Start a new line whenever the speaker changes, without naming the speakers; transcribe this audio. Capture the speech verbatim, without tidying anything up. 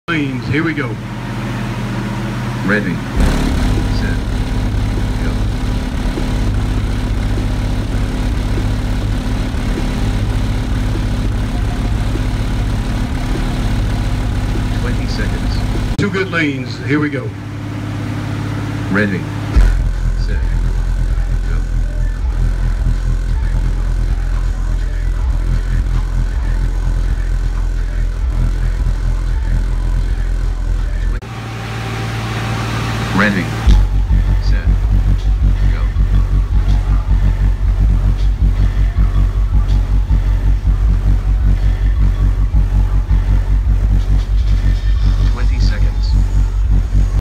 Lanes, here we go.
Ready, set, go. Twenty seconds.
Two good lanes, here we go.
Ready.